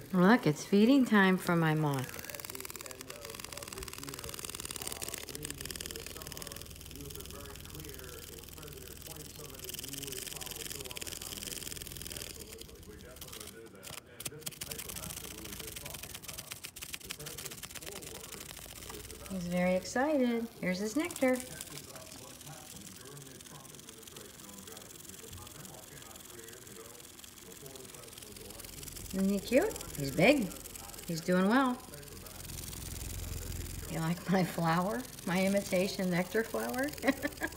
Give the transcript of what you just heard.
Look, it's feeding time for my moth. He's very excited. Here's his nectar. Isn't he cute? He's big. He's doing well. You like my flower? My imitation nectar flower?